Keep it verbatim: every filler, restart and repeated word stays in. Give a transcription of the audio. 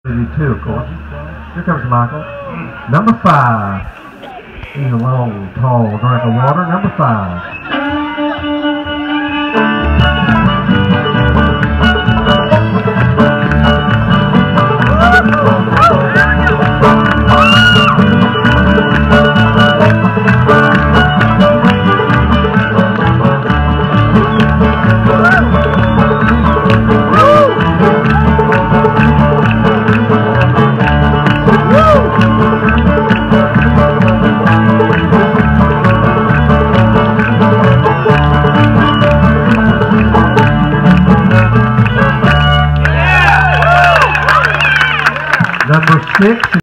Two, of course. Here comes Michael. Number five. He's a long, tall drink of water. Number five. Number six.